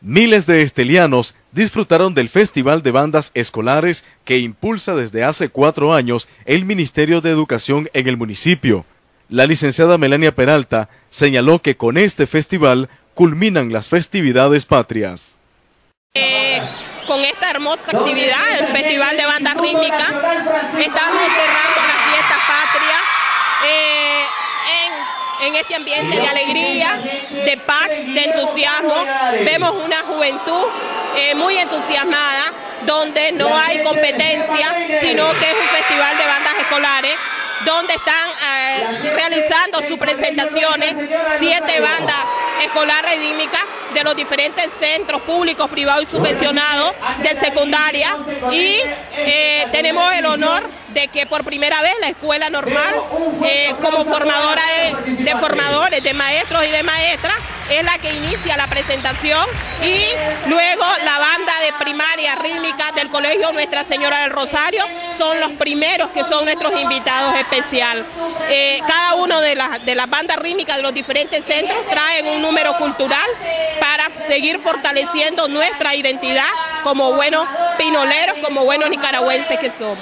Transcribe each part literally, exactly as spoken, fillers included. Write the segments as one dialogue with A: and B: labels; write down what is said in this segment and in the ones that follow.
A: Miles de estelianos disfrutaron del Festival de Bandas Escolares que impulsa desde hace cuatro años el Ministerio de Educación en el municipio. La licenciada Melania Peralta señaló que con este festival culminan las festividades patrias.
B: Eh, con esta hermosa actividad, el Festival de Bandas Rítmicas, estamos cerrando la fiesta patria eh, en... En este ambiente de alegría, de paz, de entusiasmo. Vemos una juventud eh, muy entusiasmada, donde no hay competencia, sino que es un festival de bandas escolares, donde están eh, realizando sus presentaciones siete bandas escolares rítmicas de los diferentes centros públicos, privados y subvencionados de secundaria, y eh, tenemos el honor de que por primera vez la escuela normal, eh, como formadora de, de formadores, de maestros y de maestras, es la que inicia la presentación, y luego la banda de primaria rítmica del Colegio Nuestra Señora del Rosario son los primeros que son nuestros invitados especiales. Eh, cada uno de las, de las bandas rítmicas de los diferentes centros traen un número cultural para seguir fortaleciendo nuestra identidad como buenos pinoleros, como buenos nicaragüenses que somos.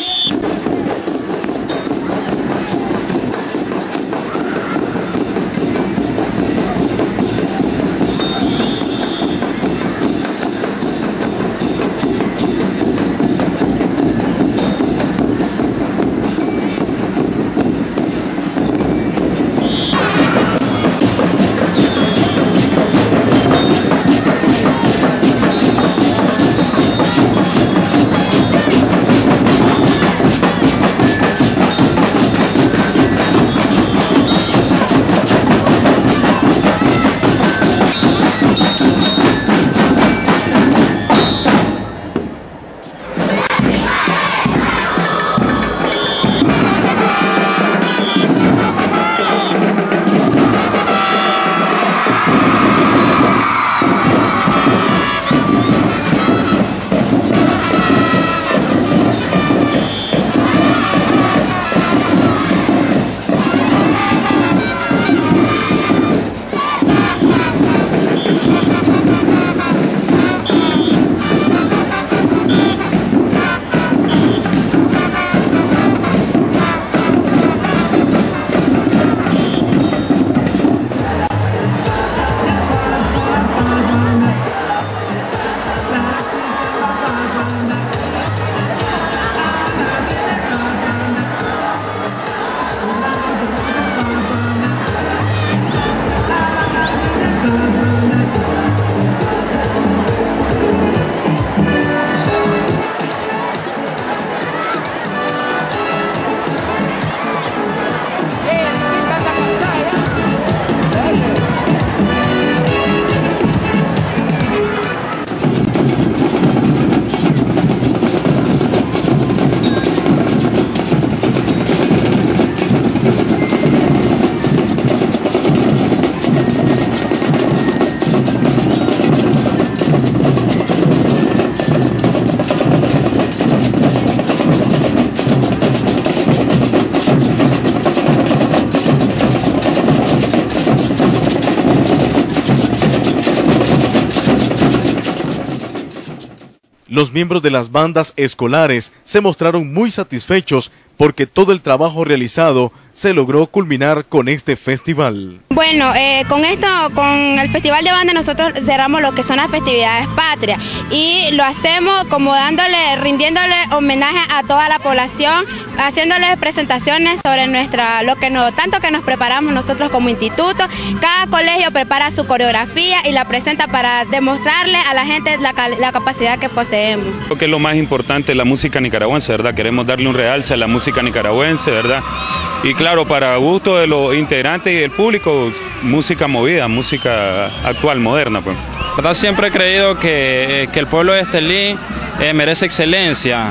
A: Los miembros de las bandas escolares se mostraron muy satisfechos porque todo el trabajo realizado se logró culminar con este festival.
C: Bueno, eh, con esto, con el Festival de Banda nosotros cerramos lo que son las festividades patrias y lo hacemos como dándole, rindiéndole homenaje a toda la población, haciéndoles presentaciones sobre nuestra, lo que no, tanto que nos preparamos nosotros como instituto. Cada colegio prepara su coreografía y la presenta para demostrarle a la gente la, la capacidad que poseemos.
D: Creo que es lo más importante, la música nicaragüense, ¿verdad? Queremos darle un realce a la música nicaragüense, ¿verdad? Y claro, para gusto de los integrantes y del público, música movida, música actual, moderna, pues.
E: ¿Verdad? Siempre he creído que, que el pueblo de Estelí eh, merece excelencia.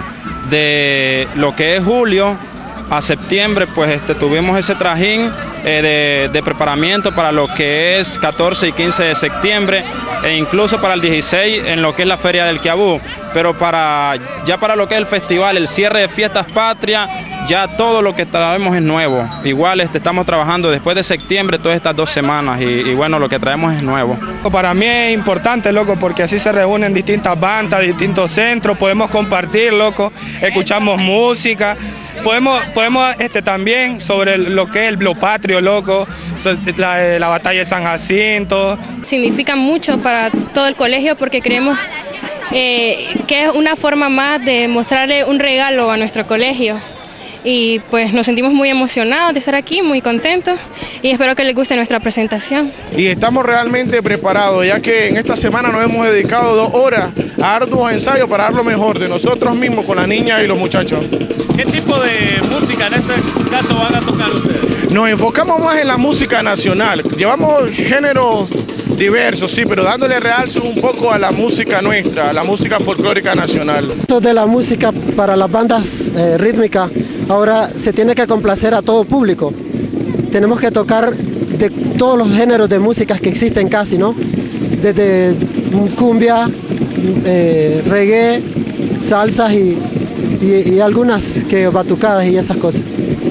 E: De lo que es julio a septiembre, pues este, tuvimos ese trajín eh, de, de preparamiento para lo que es catorce y quince de septiembre, e incluso para el dieciséis en lo que es la Feria del Quiabú. Pero para ya para lo que es el festival, el cierre de Fiestas Patrias, ya todo lo que traemos es nuevo. Igual este, estamos trabajando después de septiembre todas estas dos semanas y, y bueno, lo que traemos es nuevo.
F: Para mí es importante, loco, porque así se reúnen distintas bandas, distintos centros, podemos compartir, loco, escuchamos música. Podemos, podemos este, también sobre lo que es lo patrio, loco, la, la batalla de San Jacinto.
G: Significa mucho para todo el colegio porque creemos eh, que es una forma más de mostrarle un regalo a nuestro colegio. Y pues nos sentimos muy emocionados de estar aquí, muy contentos y espero que les guste nuestra presentación.
H: Y estamos realmente preparados, ya que en esta semana nos hemos dedicado dos horas a arduos ensayos para dar lo mejor de nosotros mismos con las niñas y los muchachos.
I: ¿Qué tipo de música en este caso van a tocar ustedes?
H: Nos enfocamos más en la música nacional, llevamos géneros diversos, sí, pero dándole realce un poco a la música nuestra, a la música folclórica nacional.
J: Esto de la música para las bandas eh, rítmicas, ahora se tiene que complacer a todo público. Tenemos que tocar de todos los géneros de músicas que existen casi, ¿no? Desde cumbia, eh, reggae, salsas y, y, y algunas que batucadas y esas cosas.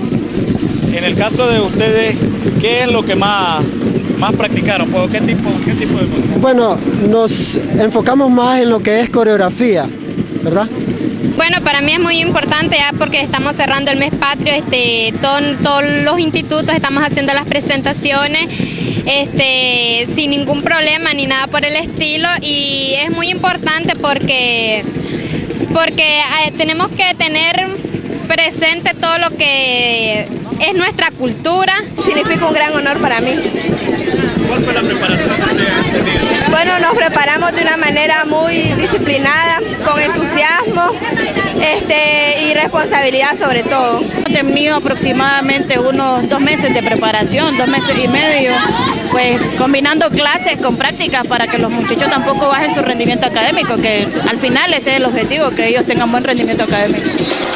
I: En el caso de ustedes, ¿qué es lo que más, más practicaron? ¿Qué tipo, qué tipo de música?
J: Bueno, nos enfocamos más en lo que es coreografía, ¿verdad?
C: Bueno, para mí es muy importante ya porque estamos cerrando el mes patrio, este, todo, todos los institutos estamos haciendo las presentaciones este, sin ningún problema ni nada por el estilo y es muy importante porque, porque eh, tenemos que tener presente todo lo que es nuestra cultura.
B: Significa un gran honor para mí.
I: ¿Cuál fue la preparación que han tenido?
B: Bueno, nos preparamos de una manera muy disciplinada, con entusiasmo este, y responsabilidad sobre todo.
K: Hemos tenido aproximadamente unos dos meses de preparación, dos meses y medio, pues combinando clases con prácticas para que los muchachos tampoco bajen su rendimiento académico, que al final ese es el objetivo, que ellos tengan buen rendimiento académico.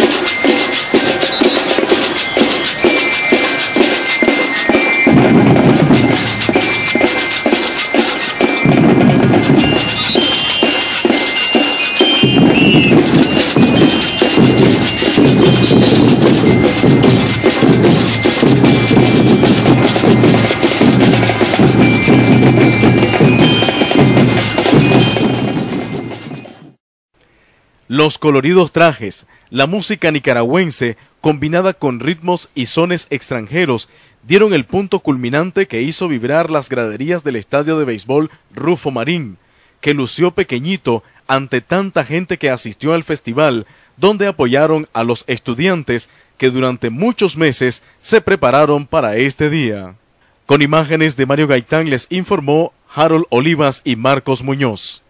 A: Los coloridos trajes, la música nicaragüense, combinada con ritmos y sones extranjeros, dieron el punto culminante que hizo vibrar las graderías del estadio de béisbol Rufo Marín, que lució pequeñito ante tanta gente que asistió al festival, donde apoyaron a los estudiantes que durante muchos meses se prepararon para este día. Con imágenes de Mario Gaitán les informó Harold Olivas y Marcos Muñoz.